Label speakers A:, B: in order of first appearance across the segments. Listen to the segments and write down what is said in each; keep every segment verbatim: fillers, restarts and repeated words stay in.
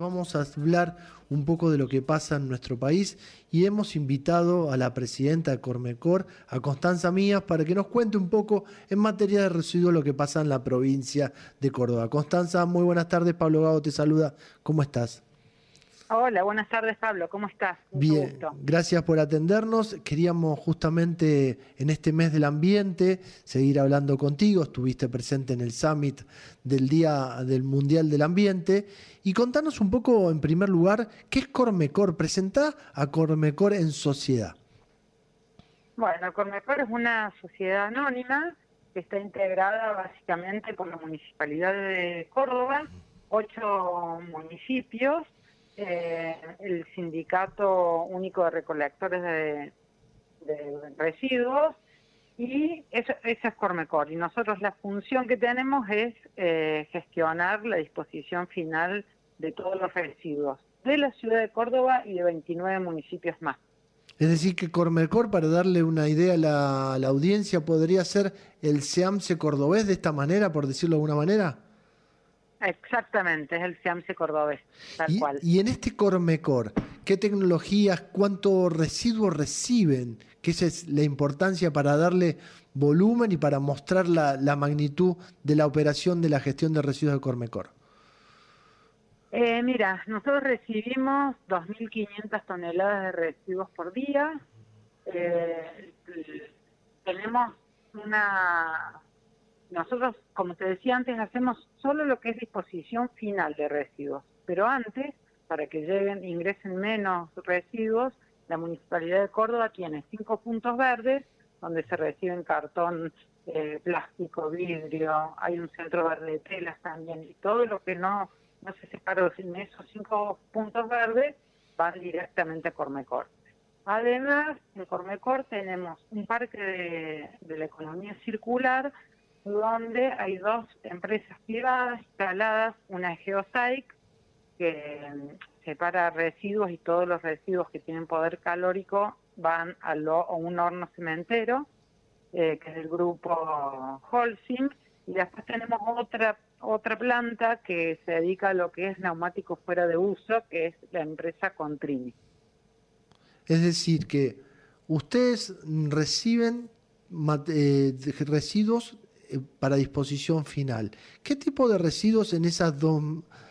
A: Vamos a hablar un poco de lo que pasa en nuestro país y hemos invitado a la presidenta de Cormecor, a Constanza Mías, para que nos cuente un poco en materia de residuos lo que pasa en la provincia de Córdoba. Constanza, muy buenas tardes. Pablo Gago te saluda. ¿Cómo estás?
B: Hola, buenas tardes, Pablo. ¿Cómo estás? Mucho
A: Bien,
B: gusto.
A: gracias por atendernos. Queríamos justamente en este mes del ambiente seguir hablando contigo. Estuviste presente en el Summit del Día del Mundial del Ambiente. Y contanos un poco, en primer lugar, ¿qué es Cormecor? Presentá a Cormecor en sociedad.
B: Bueno, Cormecor es una sociedad anónima que está integrada básicamente por la Municipalidad de Córdoba, ocho municipios, eh, el Sindicato Único de Recolectores de, de Residuos, y eso, eso es Cormecor. Y nosotros la función que tenemos es eh, gestionar la disposición final de todos los residuos de la ciudad de Córdoba y de veintinueve municipios más.
A: Es decir, que Cormecor, para darle una idea a la, a la audiencia, podría ser el SEAMSE cordobés de esta manera, por decirlo de alguna manera.
B: Exactamente, es el SEAMSE cordobés, tal
A: Y,
B: cual.
A: y en este Cormecor, ¿qué tecnologías, cuántos residuos reciben? Que esa es la importancia para darle volumen y para mostrar la, la magnitud de la operación de la gestión de residuos de Cormecor.
B: Eh, mira, nosotros recibimos dos mil quinientas toneladas de residuos por día. Eh, tenemos una... Nosotros, como te decía antes, hacemos solo lo que es disposición final de residuos. Pero antes, para que lleguen, ingresen menos residuos, la Municipalidad de Córdoba tiene cinco puntos verdes, donde se reciben cartón, eh, plástico, vidrio, hay un centro verde de telas también, y todo lo que no... no se separó en esos cinco puntos verdes, van directamente a Cormecor. Además, en Cormecor tenemos un parque de, de la economía circular, donde hay dos empresas privadas instaladas, una es Geosaic, que separa residuos, y todos los residuos que tienen poder calórico van a, lo, a un horno cementero, eh, que es del grupo Holcim, y después tenemos otra otra planta que se dedica a lo que es neumáticos fuera de uso, que es la empresa Contrini.
A: Es decir, que ustedes reciben eh, residuos eh, para disposición final. ¿Qué tipo de residuos en esas dos,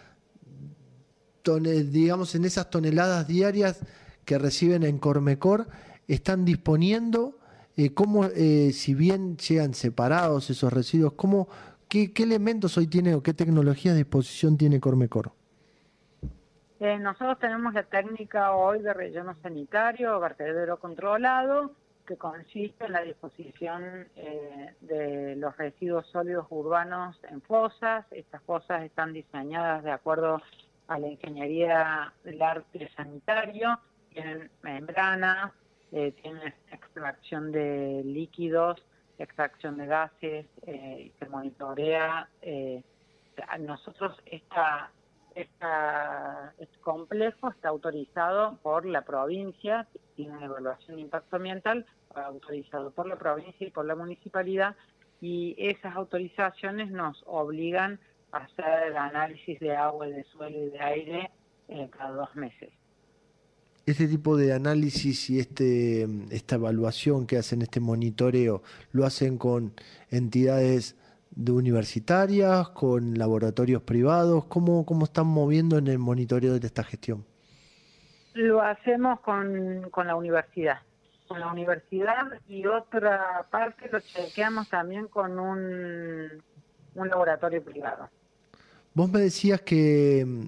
A: tonel, digamos, en esas toneladas diarias que reciben en Cormecor están disponiendo? Eh, ¿Cómo, eh, si bien llegan separados esos residuos, cómo ¿Qué, ¿Qué elementos hoy tiene o qué tecnologías de disposición tiene Cormecor?
B: Eh, nosotros tenemos la técnica hoy de relleno sanitario, vertedero controlado, que consiste en la disposición eh, de los residuos sólidos urbanos en fosas. Estas fosas están diseñadas de acuerdo a la ingeniería del arte sanitario, tienen membranas, eh, tienen extracción de líquidos, extracción de gases, eh, se monitorea. Eh, nosotros, esta, esta, este complejo está autorizado por la provincia, tiene una evaluación de impacto ambiental, autorizado por la provincia y por la municipalidad, y esas autorizaciones nos obligan a hacer el análisis de agua, de suelo y de aire eh, cada dos meses.
A: Este tipo de análisis y este, esta evaluación que hacen, este monitoreo, ¿lo hacen con entidades de universitarias, con laboratorios privados? ¿Cómo, cómo están moviendo en el monitoreo de esta gestión?
B: Lo hacemos con, con la universidad. Con la universidad, y otra parte lo chequeamos también con un, un laboratorio privado.
A: Vos me decías que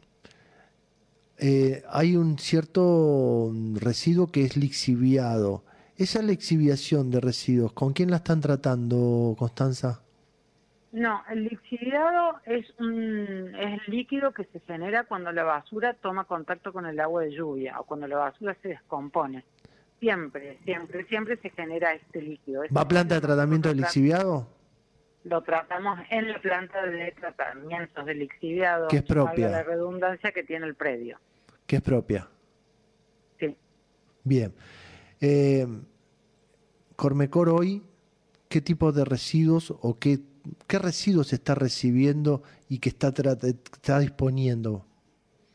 A: Eh, hay un cierto residuo que es lixiviado. Esa lixiviación de residuos, ¿con quién la están tratando, Constanza?
B: No, el lixiviado es un es el líquido que se genera cuando la basura toma contacto con el agua de lluvia o cuando la basura se descompone. Siempre, siempre, siempre se genera este líquido.
A: ¿Va
B: Este
A: a planta de tratamiento de lixiviado?
B: Lo tratamos en la planta de tratamientos de lixiviado,
A: Que es propia.
B: valga la redundancia, que tiene el predio.
A: Que es propia.
B: Sí.
A: Bien. Eh, Cormecor hoy, ¿qué tipo de residuos o qué, qué residuos está recibiendo y que está, está disponiendo?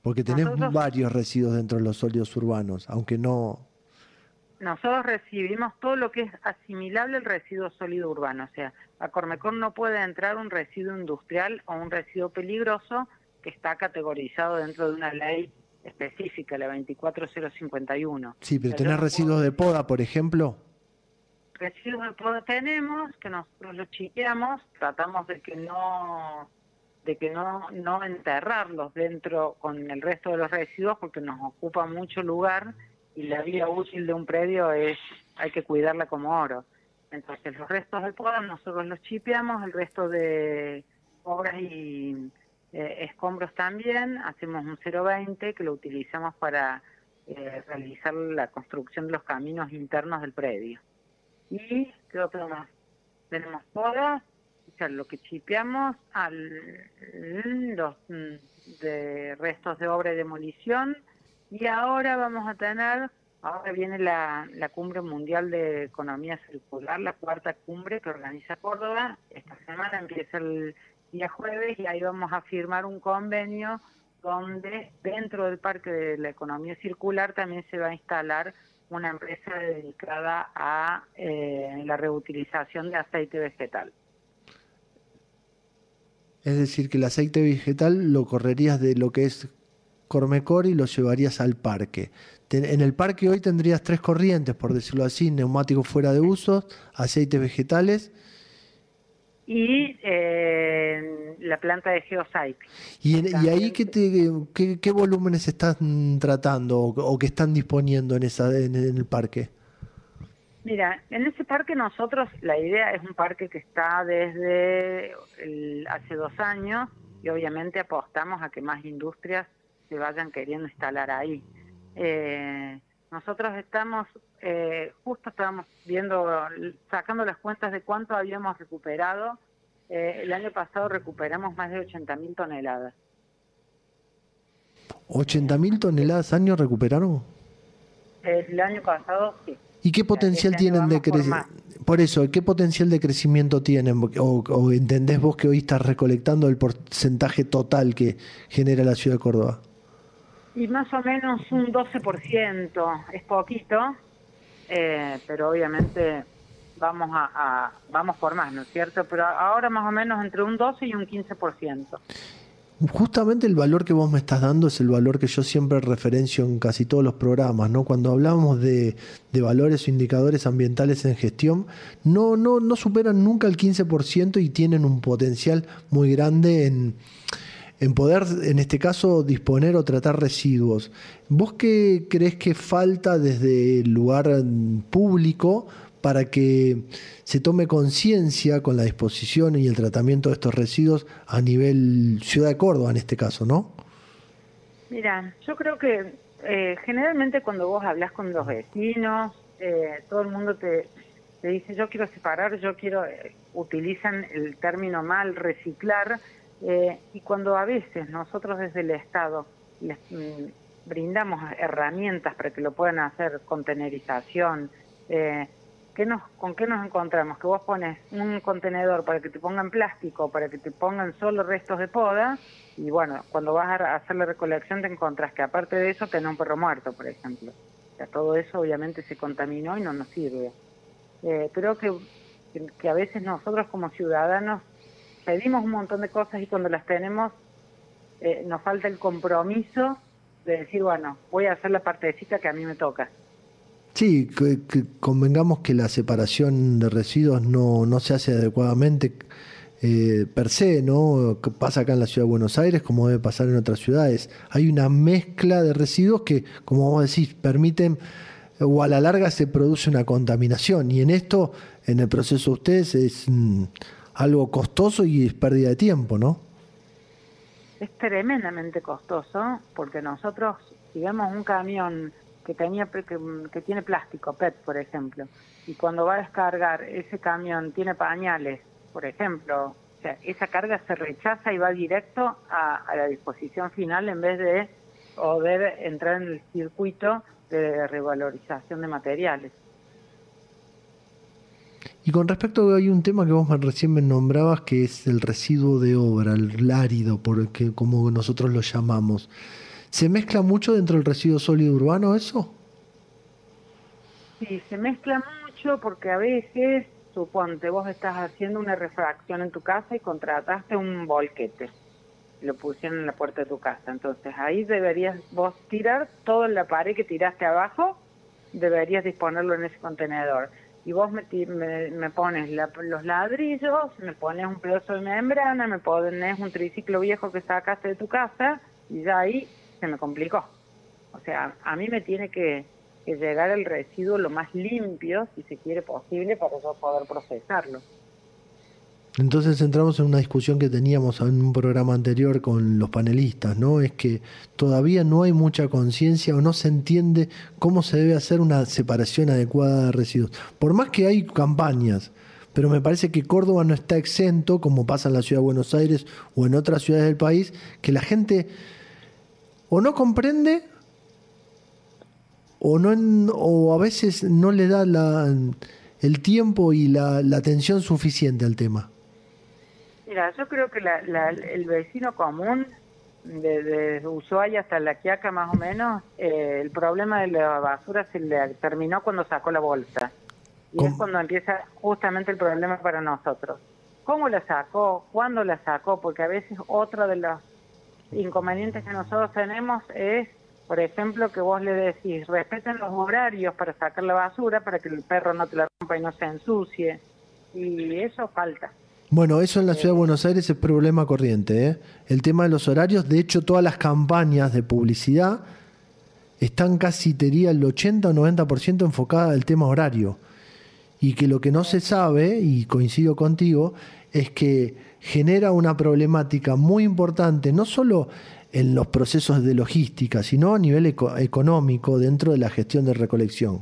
A: Porque tenés
B: Nosotros,
A: varios residuos dentro de los sólidos urbanos, aunque no...
B: nosotros recibimos todo lo que es asimilable al residuo sólido urbano. O sea, a Cormecor no puede entrar un residuo industrial o un residuo peligroso que está categorizado dentro de una ley específica, la veinticuatro mil cincuenta y uno.
A: Sí, pero
B: O sea, yo
A: tenés
B: no
A: residuos
B: puedo
A: de
B: decir,
A: poda, por ejemplo.
B: residuos de poda tenemos, que nosotros los chiqueamos, tratamos de que no de que no, no enterrarlos dentro con el resto de los residuos porque nos ocupa mucho lugar y la vida útil de un predio es hay que cuidarla como oro. Entonces los restos de poda nosotros los chipeamos, el resto de obras y eh, escombros también, hacemos un cero veinte que lo utilizamos para eh, realizar la construcción de los caminos internos del predio. ¿Y qué otro más? Tenemos poda, o sea, lo que chipeamos, al, los de restos de obra y demolición, y ahora vamos a tener, ahora viene la, la Cumbre Mundial de Economía Circular, la cuarta cumbre que organiza Córdoba. Esta semana empieza el día jueves y ahí vamos a firmar un convenio donde dentro del Parque de la Economía Circular también se va a instalar una empresa dedicada a eh, la reutilización de aceite vegetal.
A: Es decir, que el aceite vegetal lo correrías de lo que es Cormecor y lo llevarías al parque. En el parque hoy tendrías tres corrientes, por decirlo así: neumáticos fuera de uso, aceites vegetales
B: y eh, la planta de Geocycle.
A: ¿Y, en, y ahí qué, te, qué, qué volúmenes están tratando o, o que están disponiendo en, esa, en, en el parque?
B: Mira, en ese parque nosotros, la idea es un parque que está desde el, hace dos años y obviamente apostamos a que más industrias se vayan queriendo instalar ahí. Eh, nosotros estamos, eh, justo estábamos viendo, sacando las cuentas de cuánto habíamos recuperado. Eh, el año pasado recuperamos más de ochenta mil toneladas.
A: ¿ochenta mil toneladas año recuperaron?
B: El año pasado sí.
A: ¿Y qué potencial
B: este
A: tienen de crecimiento? Por, por eso, ¿qué potencial de crecimiento tienen? O, ¿O entendés vos que hoy estás recolectando el porcentaje total que genera la ciudad de Córdoba?
B: Y más o menos un doce por ciento, es poquito, eh, pero obviamente vamos a, a vamos por más, ¿no es cierto? Pero ahora más o menos entre un doce y un quince por ciento.
A: Justamente el valor que vos me estás dando es el valor que yo siempre referencio en casi todos los programas, ¿no? Cuando hablamos de, de valores o indicadores ambientales en gestión, no, no, no superan nunca el quince por ciento y tienen un potencial muy grande en, en poder, en este caso, disponer o tratar residuos. ¿Vos qué crees que falta desde el lugar público para que se tome conciencia con la disposición y el tratamiento de estos residuos a nivel ciudad de Córdoba, en este caso, ¿no?
B: Mira, yo creo que eh, generalmente cuando vos hablas con los vecinos, eh, todo el mundo te, te dice yo quiero separar, yo quiero, eh, utilizan el término mal, reciclar, eh, y cuando a veces nosotros desde el Estado les mm, brindamos herramientas para que lo puedan hacer, contenerización, eh, ¿Qué nos, ¿con qué nos encontramos? Que vos pones un contenedor para que te pongan plástico, para que te pongan solo restos de poda, y bueno, cuando vas a hacer la recolección te encontrás que aparte de eso tenés un perro muerto, por ejemplo. O sea, todo eso obviamente se contaminó y no nos sirve. Eh, creo que, que, que a veces nosotros como ciudadanos pedimos un montón de cosas y cuando las tenemos eh, nos falta el compromiso de decir, bueno, voy a hacer la partecita que a mí me toca.
A: Sí, que, que convengamos que la separación de residuos no, no se hace adecuadamente eh, per se, ¿no? Que pasa acá en la ciudad de Buenos Aires como debe pasar en otras ciudades. Hay una mezcla de residuos que, como vos decís, permiten o a la larga se produce una contaminación y en esto, en el proceso de ustedes, es mm, algo costoso y es pérdida de tiempo, ¿no?
B: Es tremendamente costoso porque nosotros, si vemos un camión que tenía que, que tiene plástico, P E T, por ejemplo, y cuando va a descargar ese camión tiene pañales, por ejemplo, o sea, esa carga se rechaza y va directo a, a la disposición final en vez de poder entrar en el circuito de revalorización de materiales.
A: Y con respecto a hay un tema que vos recién me nombrabas, que es el residuo de obra, el árido, porque, como nosotros lo llamamos. ¿Se mezcla mucho dentro del residuo sólido urbano eso?
B: Sí, se mezcla mucho porque a veces, suponte, vos estás haciendo una refracción en tu casa y contrataste un volquete. Lo pusieron en la puerta de tu casa. Entonces ahí deberías vos tirar todo en la pared que tiraste abajo, deberías disponerlo en ese contenedor. Y vos me, me, me pones la, los ladrillos, me pones un pedazo de membrana, me pones un triciclo viejo que sacaste de tu casa y ya ahí se me complicó. O sea, a mí me tiene que, que llegar el residuo lo más limpio, si se quiere posible, para yo poder procesarlo.
A: Entonces entramos en una discusión que teníamos en un programa anterior con los panelistas, ¿no? Es que todavía no hay mucha conciencia o no se entiende cómo se debe hacer una separación adecuada de residuos. Por más que hay campañas, pero me parece que Córdoba no está exento, como pasa en la ciudad de Buenos Aires o en otras ciudades del país, que la gente o no comprende o, no, o a veces no le da la, el tiempo y la, la atención suficiente al tema.
B: Mira, yo creo que la, la, el vecino común, de, de Ushuaia hasta La Quiaca más o menos, eh, el problema de la basura se le terminó cuando sacó la bolsa. Y ¿Cómo? Es cuando empieza justamente el problema para nosotros. ¿Cómo la sacó? ¿Cuándo la sacó? Porque a veces otro de los inconvenientes que nosotros tenemos es, por ejemplo, que vos le decís, respeten los horarios para sacar la basura, para que el perro no te la rompa y no se ensucie. Y eso falta.
A: Bueno, eso en la ciudad de Buenos Aires es problema corriente, ¿eh? El tema de los horarios, de hecho todas las campañas de publicidad están casi, te diría, el ochenta o noventa por ciento enfocadas al tema horario. Y que lo que no se sabe, y coincido contigo, es que genera una problemática muy importante, no solo en los procesos de logística, sino a nivel eco- económico dentro de la gestión de recolección.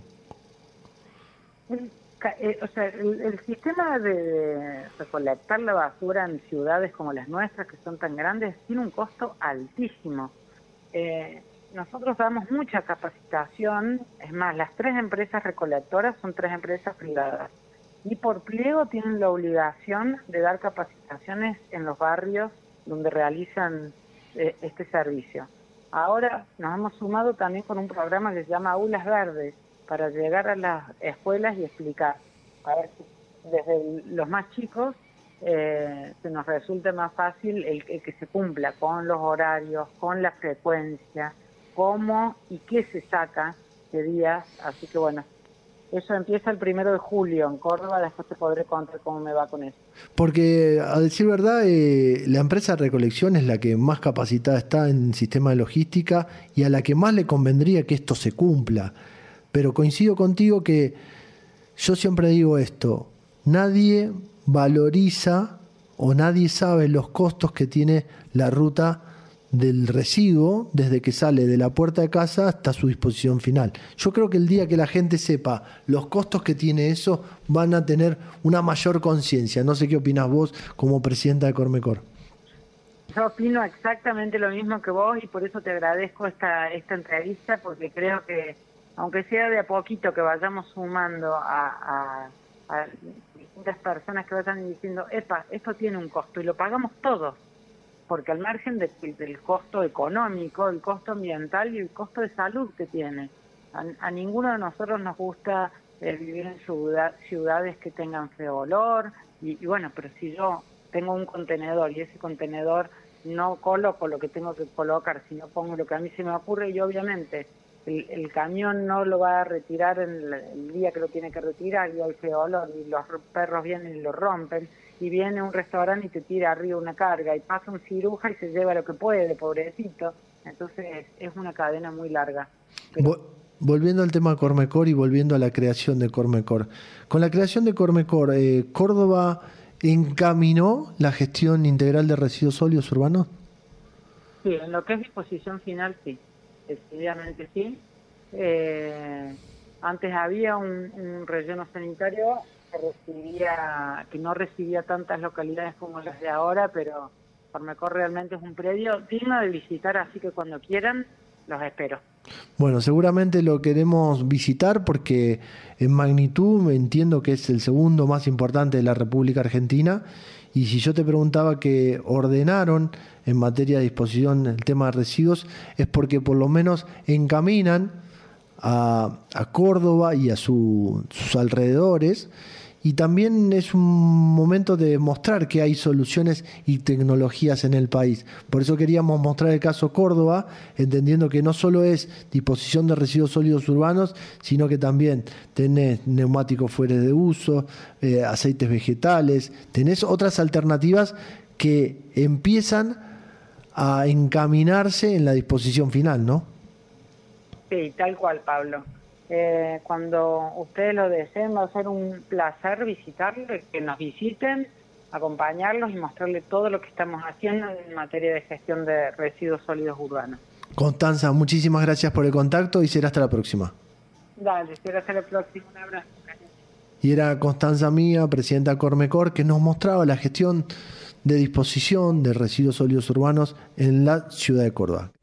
B: Eh, o sea, el, el sistema de recolectar la basura en ciudades como las nuestras, que son tan grandes, tiene un costo altísimo. Eh, nosotros damos mucha capacitación, es más, las tres empresas recolectoras son tres empresas privadas, y por pliego tienen la obligación de dar capacitaciones en los barrios donde realizan eh, este servicio. Ahora nos hemos sumado también con un programa que se llama Aulas Verdes, para llegar a las escuelas y explicar, a ver si desde los más chicos eh, se nos resulte más fácil el, el que se cumpla con los horarios, con la frecuencia, cómo y qué se saca de días. Así que bueno, eso empieza el primero de julio en Córdoba, después te podré contar cómo me va con eso.
A: Porque, a decir verdad, eh, la empresa de recolección es la que más capacitada está en sistema de logística y a la que más le convendría que esto se cumpla. Pero coincido contigo que yo siempre digo esto, nadie valoriza o nadie sabe los costos que tiene la ruta del residuo desde que sale de la puerta de casa hasta su disposición final. Yo creo que el día que la gente sepa los costos que tiene eso, van a tener una mayor conciencia. No sé qué opinas vos como presidenta de Cormecor.
B: Yo opino exactamente lo mismo que vos y por eso te agradezco esta, esta entrevista, porque creo que aunque sea de a poquito que vayamos sumando a, a, a distintas personas que vayan diciendo, epa, esto tiene un costo y lo pagamos todos, porque al margen de, del costo económico, el costo ambiental y el costo de salud que tiene, a, a ninguno de nosotros nos gusta eh, vivir en ciudad, ciudades que tengan feo olor, y, y bueno, pero si yo tengo un contenedor y ese contenedor no coloco lo que tengo que colocar, sino pongo lo que a mí se me ocurre, y obviamente El, el camión no lo va a retirar en el, el día que lo tiene que retirar y hay feo olor y los perros vienen y lo rompen y viene un restaurante y te tira arriba una carga y pasa un ciruja y se lleva lo que puede, pobrecito. Entonces es, es una cadena muy larga. Pero...
A: Volviendo al tema de Cormecor y volviendo a la creación de Cormecor. Con la creación de Cormecor, eh, ¿Córdoba encaminó la gestión integral de residuos sólidos urbanos?
B: Sí, en lo que es disposición final, sí. Definitivamente sí. Eh, antes había un, un relleno sanitario que recibía, que no recibía tantas localidades como las de ahora, pero Cormecor realmente es un predio digno de visitar, así que cuando quieran los espero.
A: Bueno, seguramente lo queremos visitar porque en magnitud entiendo que es el segundo más importante de la República Argentina Y si yo te preguntaba que ordenaron en materia de disposición el tema de residuos, es porque por lo menos encaminan a, a Córdoba y a su, sus alrededores, y también es un momento de mostrar que hay soluciones y tecnologías en el país. Por eso queríamos mostrar el caso Córdoba, entendiendo que no solo es disposición de residuos sólidos urbanos, sino que también tenés neumáticos fuera de uso, eh, aceites vegetales, tenés otras alternativas que empiezan a encaminarse en la disposición final, ¿no?
B: Sí, tal cual, Pablo. Eh, cuando ustedes lo deseen, va a ser un placer visitarlos, que nos visiten, acompañarlos y mostrarles todo lo que estamos haciendo en materia de gestión de residuos sólidos urbanos.
A: Constanza, muchísimas gracias por el contacto y será hasta la próxima.
B: Dale, será hasta la próxima. Un abrazo.
A: Y era Constanza Mía, presidenta de Cormecor, que nos mostraba la gestión de disposición de residuos sólidos urbanos en la ciudad de Córdoba.